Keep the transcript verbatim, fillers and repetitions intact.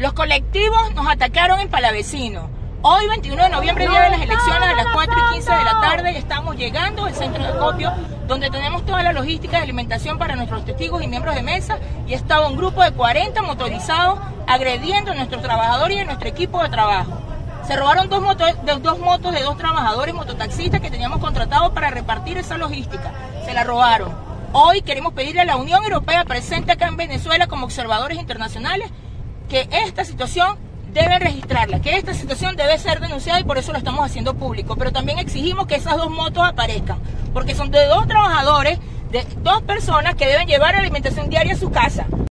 Los colectivos nos atacaron en Palavecino. Hoy, veintiuno de noviembre, día de las elecciones, a las cuatro y quince de la tarde, estamos llegando al centro de acopio, donde tenemos toda la logística de alimentación para nuestros testigos y miembros de mesa, y estaba un grupo de cuarenta motorizados agrediendo a nuestros trabajadores y a nuestro equipo de trabajo. Se robaron dos motos, dos motos de dos trabajadores mototaxistas que teníamos contratados para repartir esa logística. Se la robaron. Hoy queremos pedirle a la Unión Europea presente acá en Venezuela como observadores internacionales que esta situación debe registrarla, que esta situación debe ser denunciada, y por eso lo estamos haciendo público. Pero también exigimos que esas dos motos aparezcan, porque son de dos trabajadores, de dos personas que deben llevar alimentación diaria a su casa.